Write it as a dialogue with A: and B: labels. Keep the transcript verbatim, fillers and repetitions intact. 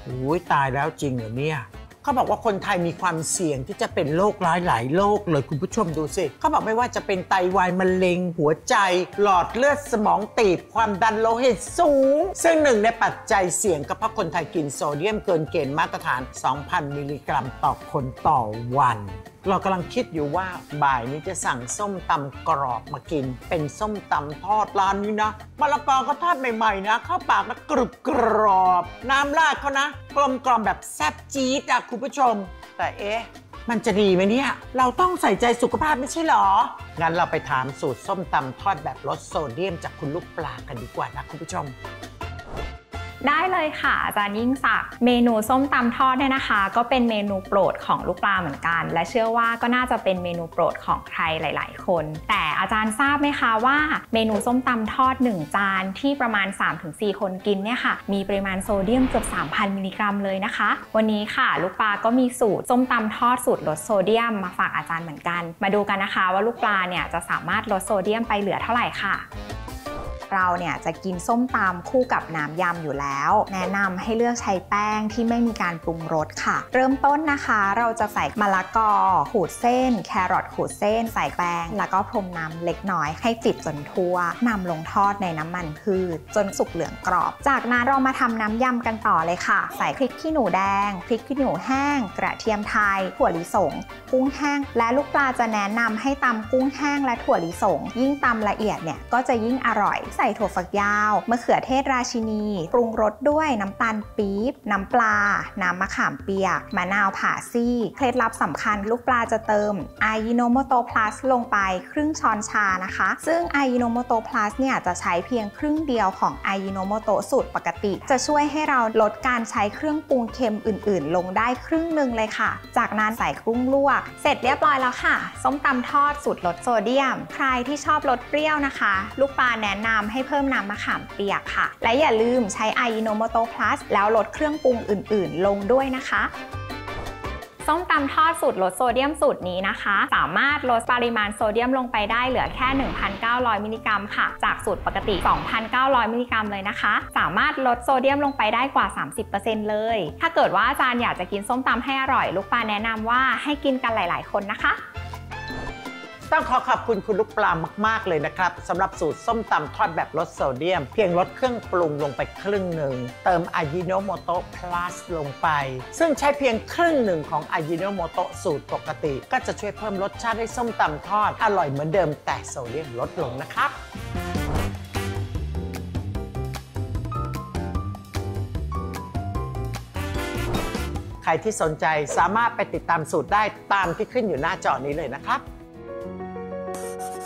A: อุ้ยตายแล้วจริงเหรอเนี่ยเขาบอกว่าคนไทยมีความเสี่ยงที่จะเป็นโรคร้ายหลายโรคเลยคุณผู้ชมดูสิเขาบอกไม่ว่าจะเป็นไตวายมะเร็งหัวใจหลอดเลือดสมองตีบความดันโลหิตสูงซึ่งหนึ่งในปัจจัยเสี่ยงก็เพราะคนไทยกินโซเดียมเกินเกณฑ์มาตรฐาน สองพัน มิลลิกรัมต่อคนต่อวันเรากำลังคิดอยู่ว่าบ่ายนี้จะสั่งส้มตำกรอบมากินเป็นส้มตำทอดร้านนี้นะมะละกอก็ทอดใหม่ๆนะเข้าปากนะกรุบกรอบน้ำราดเขานะกลมกล่อมแบบแซ่บจี๊ดอะคุณผู้ชมแต่เอ๊ะมันจะดีไหมเนี่ยเราต้องใส่ใจสุขภาพไม่ใช่หรองั้นเราไปถามสูตรส้มตำทอดแบบลดโซเดียมจากคุณลูกปลากันดีกว่านะคุณผู้ชม
B: ได้เลยค่ะอาจารย์ยิ่งศักดิ์เมนูส้มตำทอดเนี่ยนะคะก็เป็นเมนูโปรดของลูกปลาเหมือนกันและเชื่อว่าก็น่าจะเป็นเมนูโปรดของใครหลายๆคนแต่อาจารย์ทราบไหมคะว่าเมนูส้มตำทอดหนึ่งจานที่ประมาณ สามถึงสี่ คนกินเนี่ยค่ะมีปริมาณโซเดียมเกือบ สามพัน มิลลิกรัมเลยนะคะวันนี้ค่ะลูกปลาก็มีสูตรส้มตำทอดสูตรลดโซเดียมมาฝากอาจารย์เหมือนกันมาดูกันนะคะว่าลูกปลาเนี่ยจะสามารถลดโซเดียมไปเหลือเท่าไหร่ค่ะเราเนี่ยจะกินส้มตำคู่กับน้ำยำอยู่แล้วแนะนำให้เลือกใช้แป้งที่ไม่มีการปรุงรสค่ะเริ่มต้นนะคะเราจะใส่มะละกอขูดเส้นแครอทขูดเส้นใส่แป้งแล้วก็พรมน้ำเล็กน้อยให้ติดจนทั่วนำลงทอดในน้ำมันพืชจนสุกเหลืองกรอบจากนั้นเรามาทำน้ำยำกันต่อเลยค่ะใส่พริกขี้หนูแดงพริกขี้หนูแห้งกระเทียมไทยถั่วลิสงกุ้งแห้งและลูกปลาจะแนะนำให้ตำกุ้งแห้งและถั่วลิสงยิ่งตำละเอียดเนี่ยก็จะยิ่งอร่อยใส่ถั่วฝักยาวมะเขือเทศราชินีปรุงรสด้วยน้ำตาลปี๊บน้ำปลาน้ำมะขามเปียกมะนาวผ่าซี่เคล็ดลับสำคัญลูกปลาจะเติมอายิโนโมโตพลัสลงไปครึ่งช้อนชานะคะซึ่งอายิโนโมโตพลัสเนี่ยจะใช้เพียงครึ่งเดียวของอายิโนโมโตสูตรปกติจะช่วยให้เราลดการใช้เครื่องปรุงเค็มอื่นๆลงได้ครึ่งหนึ่งเลยค่ะจากนั้นใส่กุ้งลวกเสร็จเรียบร้อยแล้วค่ะส้มตำทอดสูตรลดโซเดียมใครที่ชอบรสเปรี้ยวนะคะลูกปลาแนะนำให้เพิ่มน้ำมะขามเปียกค่ะและอย่าลืมใช้อายิโนโมโตพลัสแล้วลดเครื่องปรุงอื่นๆลงด้วยนะคะส้มตำทอดสูตรลดโซเดียมสูตรนี้นะคะสามารถลดปริมาณโซเดียมลงไปได้เหลือแค่ หนึ่งพันเก้าร้อย มิลลิกรัมค่ะจากสูตรปกติ สองพันเก้าร้อย มิลลิกรัมเลยนะคะสามารถลดโซเดียมลงไปได้กว่า สามสิบเปอร์เซ็นต์ เลยถ้าเกิดว่าอาจารย์อยากจะกินส้มตำให้อร่อยลูกปลาแนะนำว่าให้กินกันหลายๆคนนะคะ
A: ต้องขอขอบคุณคุณลูกปลามากๆเลยนะครับสำหรับสูตรส้มตำทอดแบบลดโซเดียมเพียงลดเครื่องปรุงลงไปครึ่งหนึ่งเติมอายิโนโมโตพลัสลงไปซึ่งใช้เพียงครึ่งหนึ่งของอายิโนโมโตสูตรปกติก็จะช่วยเพิ่มรสชาติให้ส้มตำทอดอร่อยเหมือนเดิมแต่โซเดียมลดลงนะครับใครที่สนใจสามารถไปติดตามสูตรได้ตามที่ขึ้นอยู่หน้าจอนี้เลยนะครับ